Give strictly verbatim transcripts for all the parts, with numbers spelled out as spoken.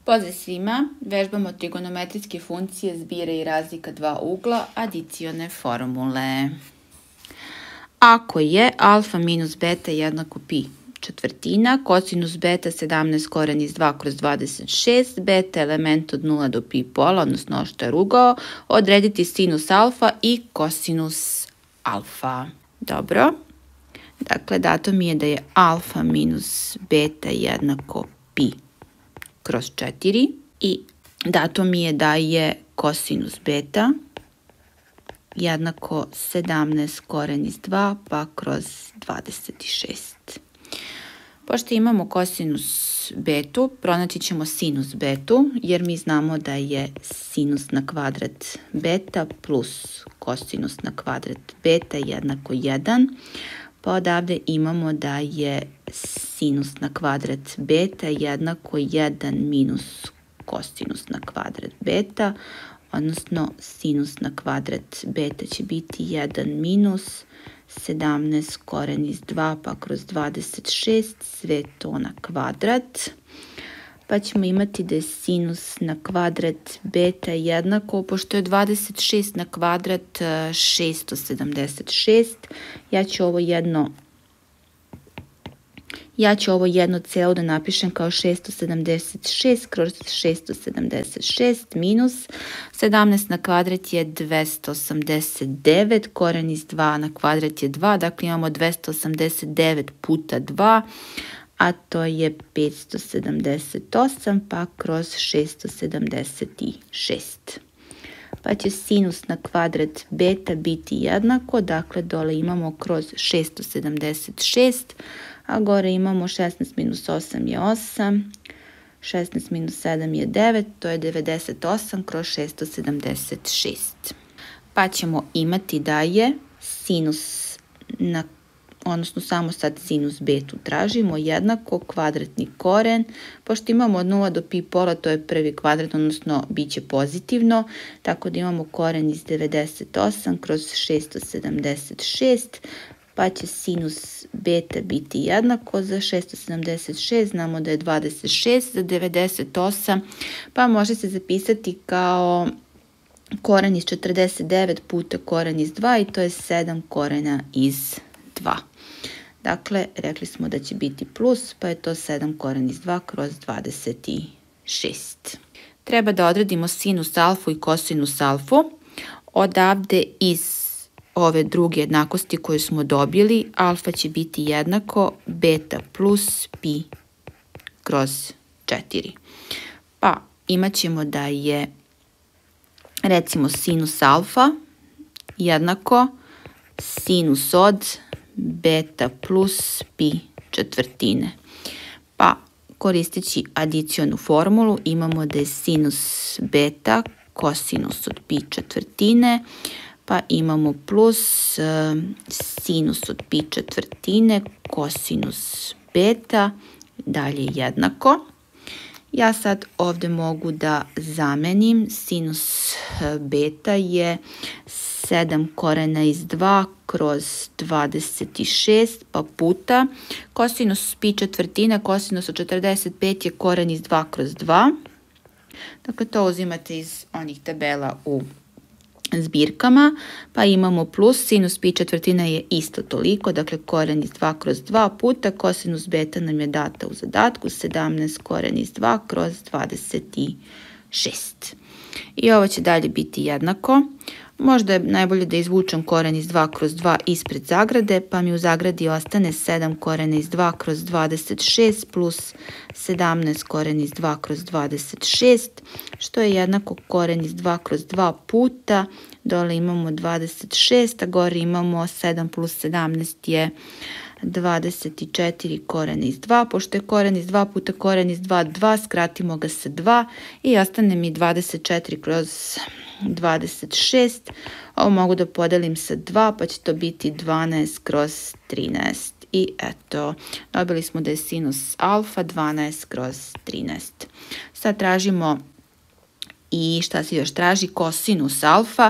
Pozdrav svima, vežbamo trigonometrijske funkcije zbira i razlika dva ugla, adicione formule. Ako je alfa minus beta jednako pi četvrtina, kosinus beta sedamnaest koren iz dva kroz dvadeset šest, beta element od nula do pi pola, odnosno oštar ugao, odrediti sinus alfa i kosinus alfa. Dobro, dakle dato mi je da je alfa minus beta jednako pi kroz četiri i dato mi je da je kosinus beta jednako sedamnaest koren iz dva pa kroz dvadeset šest. Pošto imamo kosinus betu, pronaći ćemo sinus betu, jer mi znamo da je sinus na kvadrat beta plus kosinus na kvadrat beta jednako jedan, pa odavde imamo da je sinus na kvadrat beta jednako jedan minus kosinus na kvadrat beta, odnosno sinus na kvadrat beta će biti jedan minus sedamnaest koren iz dva pa kroz dvadeset šest, sve to na kvadrat. Pa ćemo imati da je sinus na kvadrat beta jednako, pošto je dvadeset šest na kvadrat šesto sedamdeset šest, ja ću ovo jedno Ja ću ovo jedno celo da napišem kao šesto sedamdeset šest kroz šesto sedamdeset šest minus sedamnaest na kvadrat je dvesta osamdeset devet, koren iz dva na kvadrat je dva, dakle imamo dvesta osamdeset devet puta dva, a to je petsto sedamdeset osam pa kroz šesto sedamdeset šest. Pa će sinus na kvadrat beta biti jednako, dakle dole imamo kroz šesto sedamdeset šest, a gore imamo šesnaest minus osam je osam, šesnaest minus sedam je devet, to je devedeset osam kroz šesto sedamdeset šest. Pa ćemo imati da je sinus, na, odnosno samo sad sinus betu tražimo, jednako kvadratni koren, pošto imamo od nula do pi pola, to je prvi kvadrat, odnosno bit će pozitivno, tako da imamo koren iz devedeset osam kroz šesto sedamdeset šest, pa će sinus beta biti jednako za šesto sedamdeset šest, znamo da je dvadeset šest, za devedeset osam, pa može se zapisati kao koren iz četrdeset devet puta koren iz dva i to je sedam korena iz dva. Dakle, rekli smo da će biti plus, pa je to sedam koren iz dva kroz dvadeset šest. Treba da odredimo sinus alfu i kosinus alfu. Odavde iz ove druge jednakosti koje smo dobili, alfa će biti jednako beta plus pi kroz četiri. Pa imat ćemo da je recimo sinus alfa jednako sinus od beta plus pi četvrtine. Pa koristeći adicionu formulu imamo da je sinus beta kosinus od pi četvrtine, pa imamo plus uh, sinus od pi četvrtine kosinus beta, dalje jednako. Ja sad ovde mogu da zamenim, sinus beta je sedam korena iz dva kroz dvadeset šest pa puta kosinus pi četvrtina, kosinus od četrdeset pet je koren iz dva kroz dva. Dakle, to uzimate iz onih tabela u zbirkama, pa imamo plus, sinus pi četvrtina je isto toliko, dakle koren iz dva kroz dva puta, kosinus beta nam je data u zadatku, sedamnaest koren iz dva kroz dvadeset šest. I ovo će dalje biti jednako. Možda je najbolje da izvučem koren iz dva kroz dva ispred zagrade, pa mi u zagradi ostane sedam korena iz dva kroz dvadeset šest plus sedamnaest koren iz dva kroz dvadeset šest, što je jednako koren iz dva kroz dva puta, dole imamo dvadeset šest, a gore imamo sedam plus sedamnaest je dvadeset četiri korena iz dva, pošto je koren iz dva puta koren iz dva, dva, skratimo ga sa dva i ostane mi dvadeset četiri kroz dvadeset šest, ovo mogu da podelim sa dva, pa će to biti dvanaest kroz trinaest. I eto, dobili smo da je sinus alfa dvanaest kroz trinaest. Sad tražimo i šta se još traži? Kosinus alfa.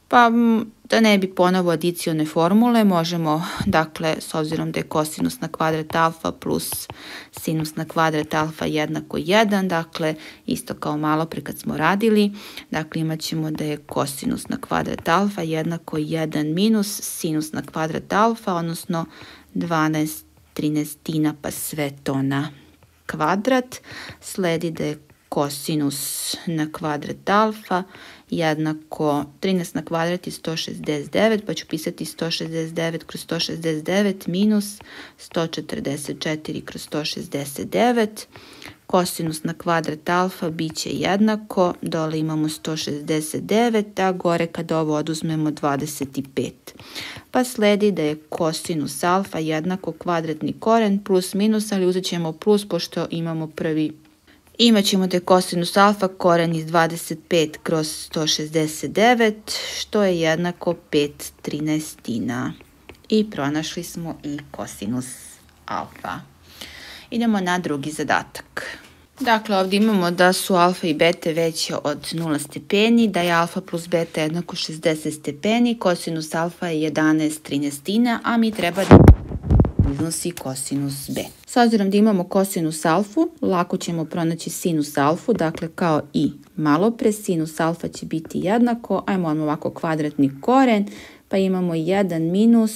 Pa da ne bi ponovo adicione formule, možemo, dakle, s obzirom da je kosinus na kvadrat alfa plus sinus na kvadrat alfa jednako jedan, dakle, isto kao malo pre kad smo radili, dakle, imat ćemo da je kosinus na kvadrat alfa jednako jedan minus sinus na kvadrat alfa, odnosno dvanaest trinaestina pa sve to na kvadrat. Sledi da je kosinus na kvadrat alfa jednako trinaest na kvadrat je sto šezdeset devet, pa ću pisati sto šezdeset devet kroz sto šezdeset devet minus sto četrdeset četiri kroz sto šezdeset devet. Kosinus na kvadrat alfa bit će jednako, dole imamo sto šezdeset devet, a gore kad ovo oduzmemo dvadeset pet. Pa sledi da je kosinus alfa jednako kvadratni koren plus minus, ali uzet ćemo plus pošto imamo prvi. Imaćemo da je kosinus alfa koren iz dvadeset pet kroz sto šezdeset devet, što je jednako pet trinaestina. I pronašli smo i kosinus alfa. Idemo na drugi zadatak. Dakle, ovdje imamo da su alfa i beta veće od nula stepeni, da je alfa plus beta jednako šezdeset stepeni, kosinus alfa je jedanaest trinaestina, a mi treba da iznosi kosinus b. S obzirom da imamo kosinus alfu, lako ćemo pronaći sinus alfu, dakle kao i malo pre, sinus alfa će biti jednako, ajmo ovako kvadratni koren, pa imamo jedan minus,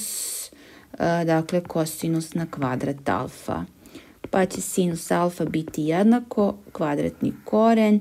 dakle kosinus na kvadrat alfa. Pa će sinus alfa biti jednako kvadratni koren,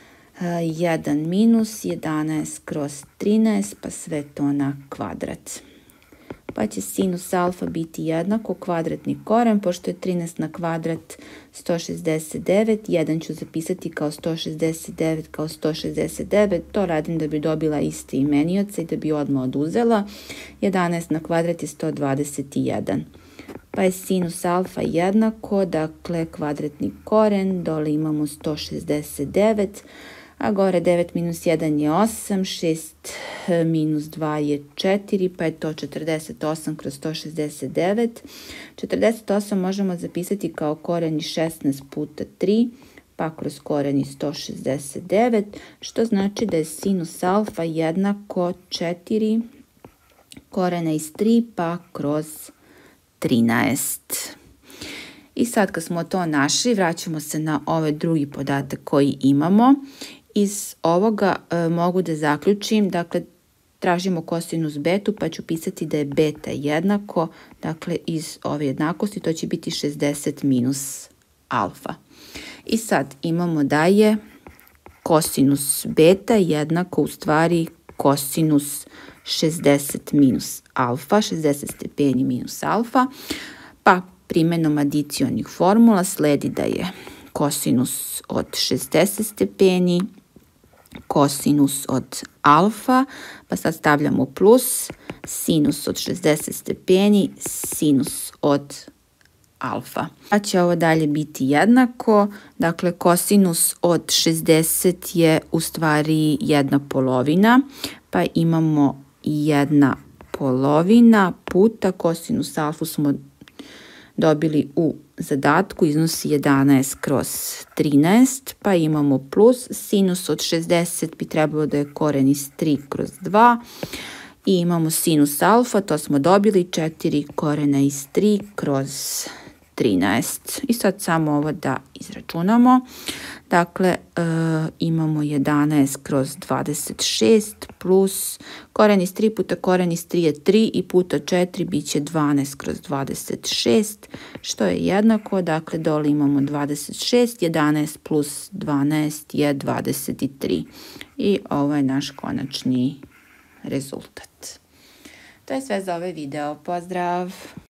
jedan minus jedanaest kroz trinaest, pa sve to na kvadrat. Pa će sinus alfa biti jednako kvadratni koren, pošto je trinaest na kvadrat sto šezdeset devet, jedan ću zapisati kao sto šezdeset devet kao sto šezdeset devet, to radim da bi dobila iste imenioce i da bi odmah oduzela, jedanaest na kvadrat je sto dvadeset jedan. Pa je sinus alfa jednako, dakle kvadratni koren, dole imamo sto šezdeset devet, a gore devet minus jedan je osam, šest minus dva je četiri, pa je to četrdeset osam kroz sto šezdeset devet. četrdeset osam možemo zapisati kao koren iz šesnaest puta tri, pa kroz koren iz sto šezdeset devet, što znači da je sinus alfa jednako četiri korena iz tri, pa kroz trinaest. I sad kad smo to našli, vraćamo se na ovaj drugi podatak koji imamo. Iz ovoga e, mogu da zaključim, dakle, tražimo kosinus betu, pa ću pisati da je beta jednako, dakle, iz ove jednakosti, to će biti šezdeset minus alfa. I sad imamo da je kosinus beta jednako u stvari kosinus šezdeset minus alfa, šezdeset stepeni minus alfa, pa primjenom adicionih formula sledi da je kosinus od šezdeset stepeni, kosinus od alfa, pa sad stavljamo plus, sinus od šezdeset stepeni, sinus od alfa. Pa će ovo dalje biti jednako, dakle kosinus od šezdeset je u stvari jedna polovina, pa imamo jedna polovina puta kosinus alfu smo dobili u zadatku, iznosi jedanaest kroz trinaest, pa imamo plus, sinus od šezdeset bi trebalo da je koren iz tri kroz dva i imamo sinus alfa, to smo dobili četiri korena iz tri kroz trinaest. I sad samo ovo da izračunamo. Dakle, e, imamo jedanaest kroz dvadeset šest plus koren iz tri puta koren iz tri je tri i puta četiri bit će dvanaest kroz dvadeset šest, što je jednako, dakle dole imamo dvadeset šest, jedanaest plus dvanaest je dvadeset tri. I ovo je naš konačni rezultat. To je sve za ovaj video. Pozdrav!